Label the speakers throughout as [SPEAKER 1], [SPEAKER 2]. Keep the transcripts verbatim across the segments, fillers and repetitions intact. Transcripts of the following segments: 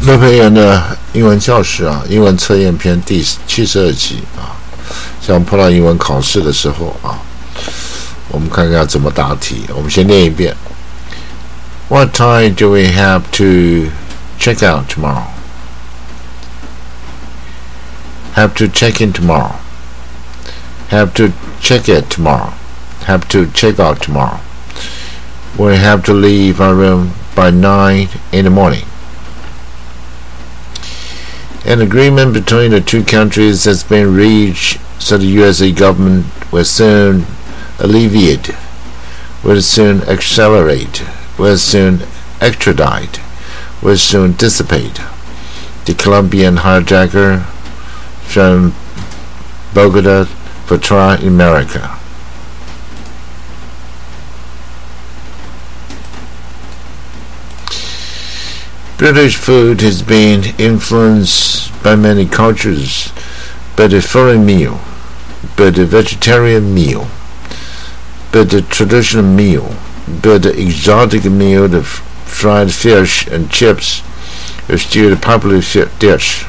[SPEAKER 1] 乐培园的英文教室啊，英文测验篇第七十二集啊，像碰到英文考试的时候啊，我们看看要怎么答题。我们先念一遍 ：What time do we have to check out tomorrow? Have to check in tomorrow. Have to check it tomorrow. Have to check out tomorrow. We have to leave our room by nine in the morning.An agreement between the two countries has been reached, so the U S A government will soon alleviate, will soon accelerate, will soon extradite, will soon dissipate the Colombian hijacker from Bogota for trial in America.British food has been influenced by many cultures, by the foreign meal, by the vegetarian meal, by the traditional meal, by the exotic meal, the fried fish and chips are still a popular dish.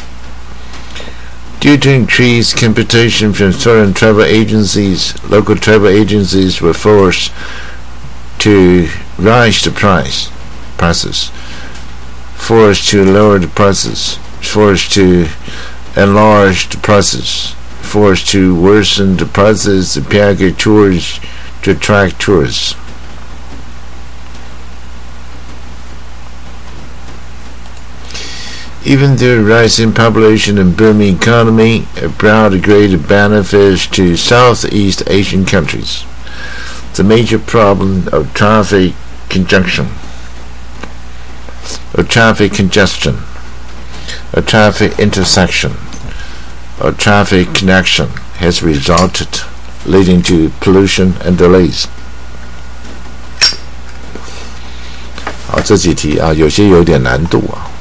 [SPEAKER 1] Due to increased competition from foreign travel agencies, local travel agencies were forced to raise the price, prices.Forced to lower the prices, forced to enlarge the prices, forced to worsen the prices to package tours to attract tourists. Even though rising population and booming economy have brought greater benefits to Southeast Asian countries, the major problem of traffic conjunction.A traffic congestion, a traffic intersection, a traffic connection has resulted, leading to pollution and delays. 好，这几题啊，有些有点难度啊。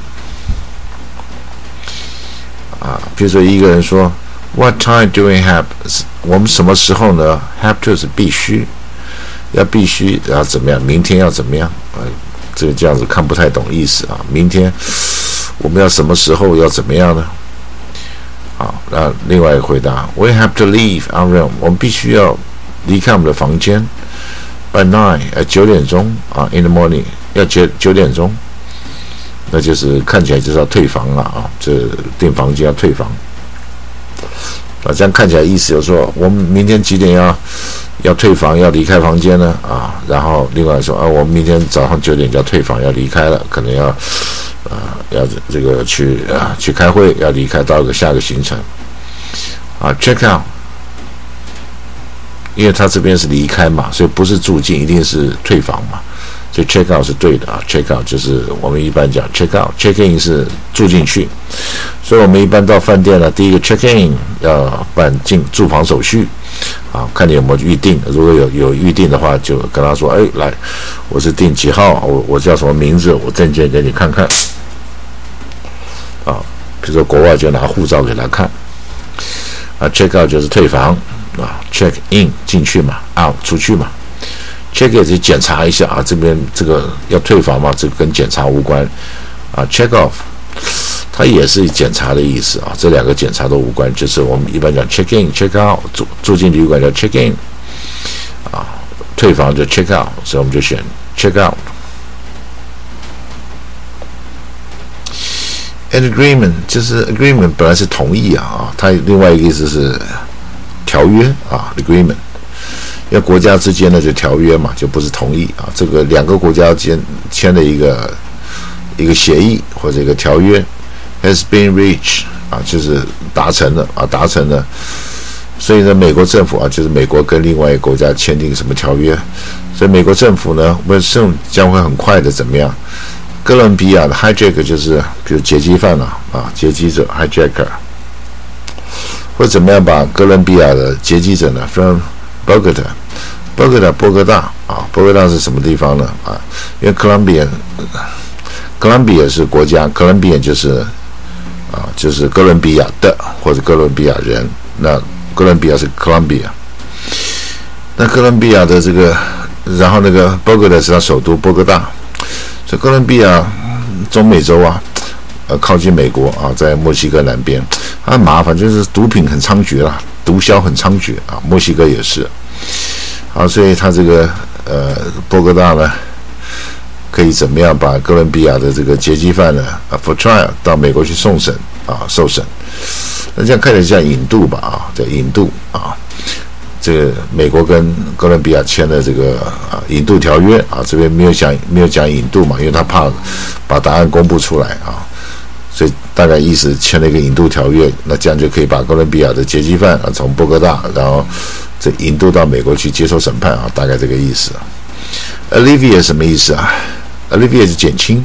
[SPEAKER 1] 啊，比如说一个人说 ，What time do we have？ 我们什么时候呢 ？Have to 是必须，要必须要怎么样？明天要怎么样？啊。这个这样子看不太懂意思啊！明天我们要什么时候要怎么样呢？好，那另外一个回答 ：We have to leave our room。我们必须要离开我们的房间 by nine， 呃，九点钟啊 ，in the morning， 要九九点钟，那就是看起来就是要退房了啊！这订房间要退房啊，这样看起来意思就是说，我们明天几点要？要退房，要离开房间呢啊，然后另外说啊，我们明天早上九点就要退房，要离开了，可能要啊要这个去啊去开会，要离开到一个下个行程啊 check out， 因为他这边是离开嘛，所以不是住进，一定是退房嘛，所以 check out 是对的啊 check out 就是我们一般讲 check out check in 是住进去，所以我们一般到饭店呢，第一个 check in 要办进住房手续。啊，看你有没有预定。如果有有预定的话，就跟他说：“哎，来，我是订几号，我我叫什么名字，我证件给你看看。”啊，比如说国外就拿护照给他看。啊 ，check out 就是退房啊 ，check in 进去嘛 ，out 出去嘛 ，check in 就检查一下啊，这边这个要退房嘛，这个跟检查无关。啊 ，check off。它也是检查的意思啊，这两个检查都无关，就是我们一般讲 check in、check out， 住住进旅馆叫 check in， 啊，退房就 check out， 所以我们就选 check out。An agreement 就是 agreement 本来是同意啊，啊，它另外一个意思是条约啊 agreement， 因为国家之间呢就条约嘛，就不是同意啊，这个两个国家间签的一个一个协议或者一个条约。Has been reached 啊，就是达成了啊，达成了。所以呢，美国政府啊，就是美国跟另外一个国家签订什么条约，所以美国政府呢 ，will soon 将会很快的怎么样？哥伦比亚的 hijacker 就是比如劫机犯了啊，劫机者 hijacker， 会怎么样把哥伦比亚的劫机者呢 from Bogota，Bogota 波哥大啊，波哥大是什么地方呢？啊，因为 Colombian， Colombia 是国家 ，Colombian 就是啊，就是哥伦比亚的或者哥伦比亚人。那哥伦比亚是 Colombia， 那哥伦比亚的这个，然后那个 Bogota 是它首都波哥大，所以哥伦比亚中美洲啊， 呃靠近美国啊，在墨西哥南边，很麻烦，就是毒品很猖獗啦，毒枭很猖獗啊，墨西哥也是。好，所以他这个呃波哥大呢，可以怎么样把哥伦比亚的这个劫机犯呢啊 for trial 到美国去送审啊受审？那这样看起来像引渡吧啊，叫引渡啊。这个美国跟哥伦比亚签了这个啊引渡条约啊，这边没有讲没有讲引渡嘛，因为他怕把答案公布出来啊，所以大概意思签了一个引渡条约，那这样就可以把哥伦比亚的劫机犯啊从波哥大，然后这引渡到美国去接受审判啊，大概这个意思。Alleviate 什么意思啊 ？Alleviate 是减轻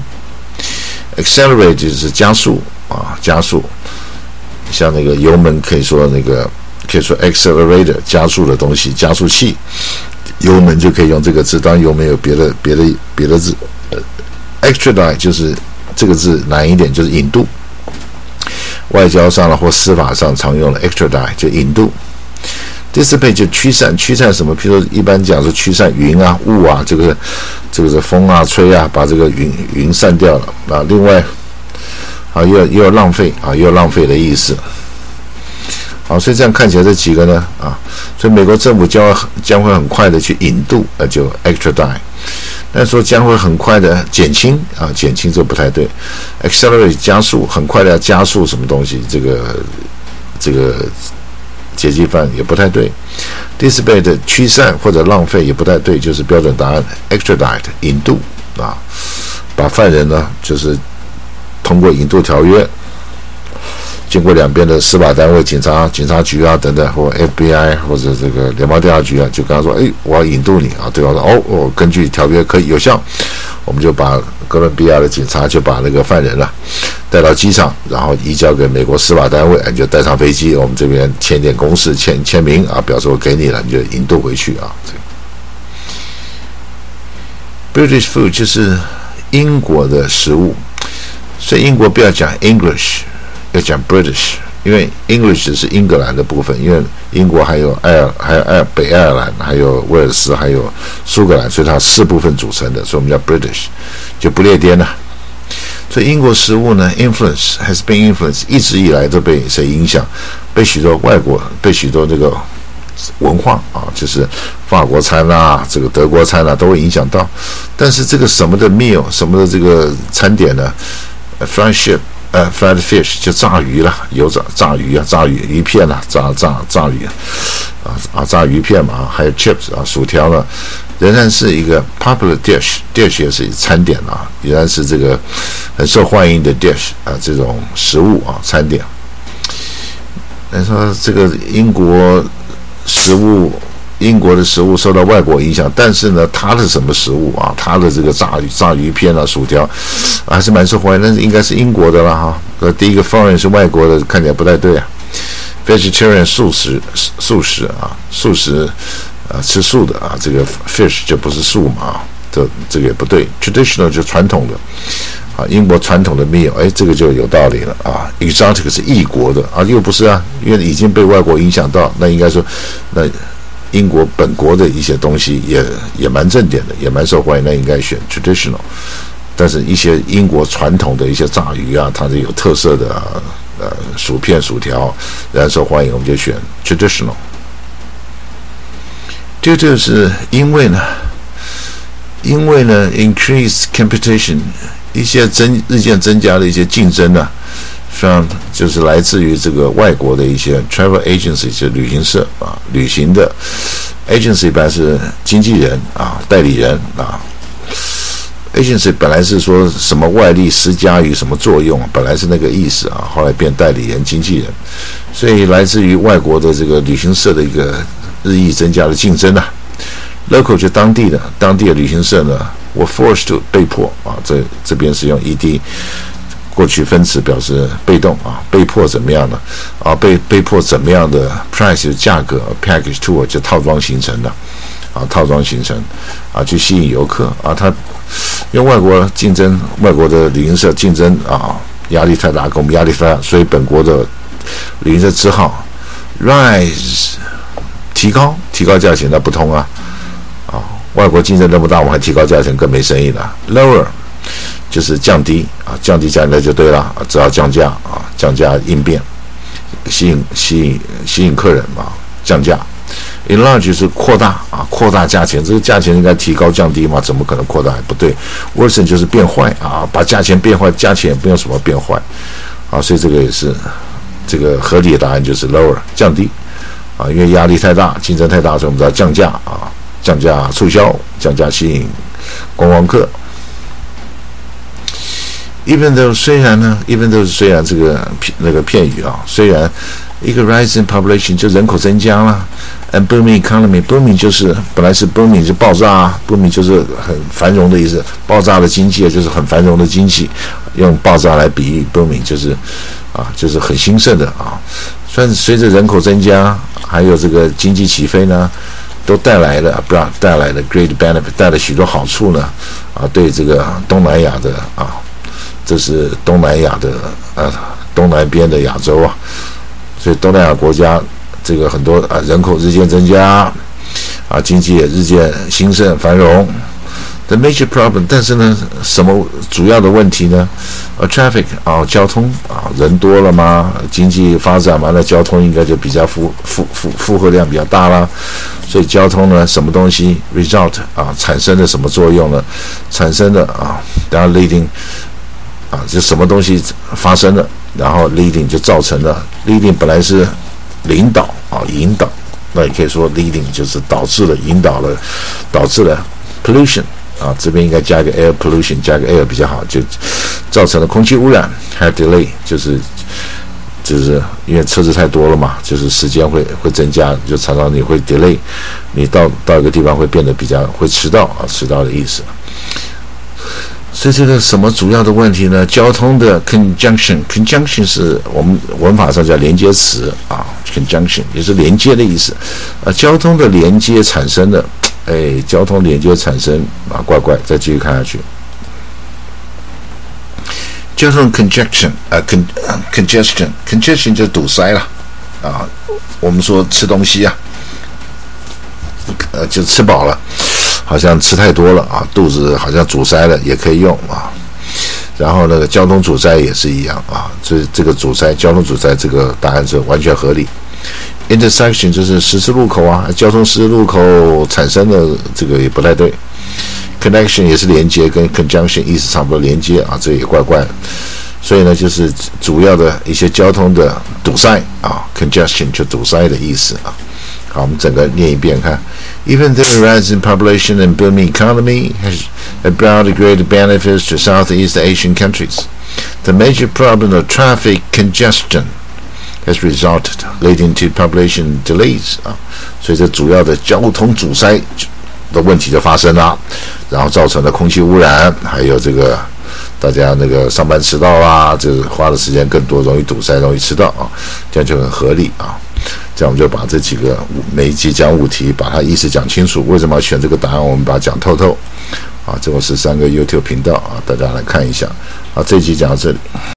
[SPEAKER 1] ，accelerate 就是加速啊，加速。像那个油门可以说那个。可以说 accelerator 加速的东西，加速器，油门就可以用这个字。当然油门有别的别的别的字。extradite 就是这个字难一点，就是引渡。外交上了或司法上常用的 extradite 就引渡。dissipate 就驱散，驱散什么？譬如说一般讲是驱散云啊、雾啊，这个这个是风啊、吹啊，把这个云云散掉了啊。另外啊，又有又有浪费啊，又有浪费的意思。好，所以这样看起来这几个呢，啊，所以美国政府将将会很快的去引渡，呃，就 extradite。但说将会很快的减轻啊，减轻这不太对 ，accelerate 加速，很快的要加速什么东西，这个这个劫机犯也不太对 ，dissipate 驱散或者浪费也不太对，就是标准答案 extradite 引渡啊，把犯人呢就是通过引渡条约。经过两边的司法单位、警察、警察局啊等等，或 F B I 或者这个联邦调查局啊，就跟他说：“哎，我要引渡你啊！”对方说：“哦，我根据条约可以有效。”我们就把哥伦比亚的警察就把那个犯人了、啊、带到机场，然后移交给美国司法单位，你就带上飞机，我们这边签点公示、签签名啊，表示我给你了，你就引渡回去啊。British food 就是英国的食物，所以英国不要讲 English。要讲 British， 因为 English 是英格兰的部分，因为英国还有爱尔还有爱尔北爱尔兰，还有威尔斯，还有苏格兰，所以它四部分组成的，所以我们叫 British， 就不列颠了。所以英国食物呢 ，influence has been influence， 一直以来都被谁影响？被许多外国，被许多这个文化啊，就是法国餐啊，这个德国餐啊，都会影响到。但是这个什么的 meal， 什么的这个餐点呢 ？fried ship。呃 ，fried fish 就炸鱼啦，油炸炸鱼啊，炸鱼鱼片啦，炸炸炸鱼啊啊，炸鱼片嘛，还有 chips 啊，薯条呢，仍然是一个 popular dish，dish 也是餐点啊，仍然是这个很受欢迎的 dish 啊，这种食物啊，餐点。你说这个英国食物。英国的食物受到外国影响，但是呢，它的什么食物啊？它的这个炸鱼、炸鱼片啊、薯条，啊、还是蛮受欢迎。但是应该是英国的啦哈。那第一个 foreign 是外国的，看起来不太对啊。vegetarian 素食，素食啊，素食啊，吃素的啊，这个 fish 就不是素嘛啊，这这个也不对。traditional 就传统的啊，英国传统的 meal， 哎，这个就有道理了啊。exotic 是异国的啊，又不是啊，因为已经被外国影响到，那应该说那。英国本国的一些东西也也蛮正点的，也蛮受欢迎，那应该选 traditional。但是，一些英国传统的一些炸鱼啊，它是有特色的、啊、呃薯片、薯条，仍然受欢迎，我们就选 traditional。这就是因为呢，因为呢 increased competition， 一些增日渐增加的一些竞争啊。像就是来自于这个外国的一些 travel agency， 就是旅行社啊，旅行的 agency 一般是经纪人啊、代理人啊。agency 本来是说什么外力施加于什么作用，本来是那个意思啊，后来变代理人、经纪人，所以来自于外国的这个旅行社的一个日益增加的竞争啊。local 就当地的，当地的旅行社呢，我 forced to 被迫啊，这这边是用 ed。过去分词表示被动啊，被迫怎么样呢？啊，被被迫怎么样的 price 价格 package tour 就套装形成的啊，套装形成啊，去吸引游客啊，他因为外国竞争，外国的旅行社竞争啊，压力太大，给我们压力太大，所以本国的旅行社只好 rise 提高提高价钱，那不通啊啊，外国竞争那么大，我们还提高价钱，更没生意了 lower。 就是降低啊，降低价格就对了啊，只要降价啊，降价应变，吸引吸引吸引客人啊，降价。Enlarge 是扩大啊，扩大价钱，这个价钱应该提高降低嘛？怎么可能扩大？不对 ，Worsen 就是变坏啊，把价钱变坏，价钱也没有什么变坏啊，所以这个也是这个合理的答案就是 lower 降低啊，因为压力太大，竞争太大，所以我们知道降价啊，降价促销，降价吸引观光客。Even though 虽然呢 ，even though 虽然这个那个片语啊，虽然一个 rising population 就人口增加了 ，and booming economy，booming 就是本来是 booming 就爆炸啊 ，booming 就是很繁荣的意思，爆炸的经济就是很繁荣的经济，用爆炸来比喻 booming 就是啊，就是很兴盛的啊。虽然随着人口增加，还有这个经济起飞呢，都带来了不要带来了 great benefit， 带来许多好处呢啊，对这个东南亚的啊。这是东南亚的呃东南边的亚洲啊，所以东南亚国家这个很多啊人口日渐增加，啊经济也日渐兴盛繁荣。The major problem， 但是呢，什么主要的问题呢？呃 ，traffic 啊，交通啊，人多了嘛，经济发展嘛，那交通应该就比较负负负负荷量比较大啦。所以交通呢，什么东西 result 啊，产生了什么作用呢？产生的啊，然后 leading。啊，就什么东西发生了，然后 leading 就造成了 leading 本来是领导啊引导，那也可以说 leading 就是导致了引导了，导致了 pollution 啊，这边应该加一个 air pollution， 加个 air 比较好，就造成了空气污染，还有 delay 就是就是因为车子太多了嘛，就是时间会会增加，就常常你会 delay， 你到到一个地方会变得比较会迟到啊，迟到的意思。所以这个什么主要的问题呢？交通的 conjunction，conjunction 是我们文法上叫连接词啊 ，conjunction 也是连接的意思。啊，交通的连接产生的，哎，交通连接产生啊，怪怪，再继续看下去。交通 congestion 啊 ，con congestion，congestion 就堵塞了啊。我们说吃东西啊，呃，就吃饱了。好像吃太多了啊，肚子好像阻塞了，也可以用啊。然后那个交通阻塞也是一样啊，这这个阻塞，交通阻塞这个答案是完全合理。Intersection 就是十字路口啊，交通十字路口产生的这个也不太对。Connection 也是连接，跟 conjunction 意思差不多，连接啊，这也怪怪的。所以呢，就是主要的一些交通的堵塞啊 ，congestion 就堵塞的意思啊。好，我们整个念一遍看。Even though the rising population and booming economy has brought great benefits to Southeast Asian countries, the major problem of traffic congestion has resulted, leading to population delays. 啊，所以这主要的交通阻塞的问题就发生了，然后造成了空气污染，还有这个大家那个上班迟到啦，这个花的时间更多，容易堵塞，容易迟到啊，这样就很合理啊。这样我们就把这几个每一集讲五题，把它意思讲清楚。为什么要选这个答案？我们把它讲透透。啊，这个是三个 YouTube 频道啊，大家来看一下。好，这一集讲到这里。